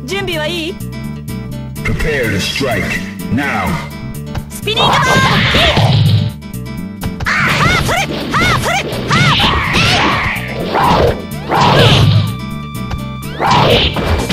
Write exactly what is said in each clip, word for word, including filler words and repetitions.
準備はいい？ Prepare to strike now. スピニングバードヒッ！はあそれはあそれはあえい！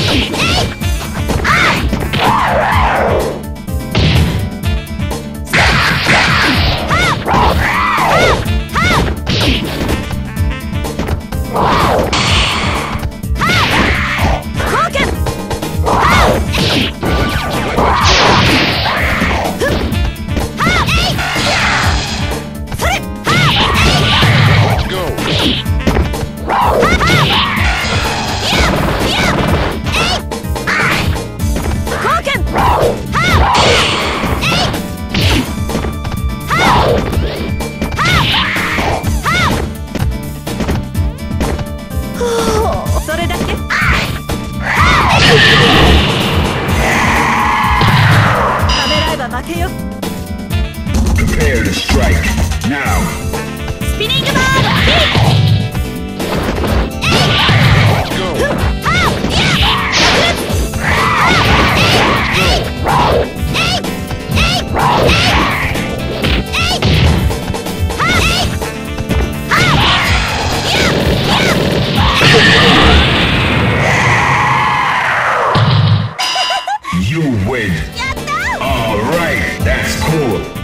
それだけ？ためらえば負けよ。 Prepare to strike now. スピニングバードヒッ！ You win. All right, that's cool.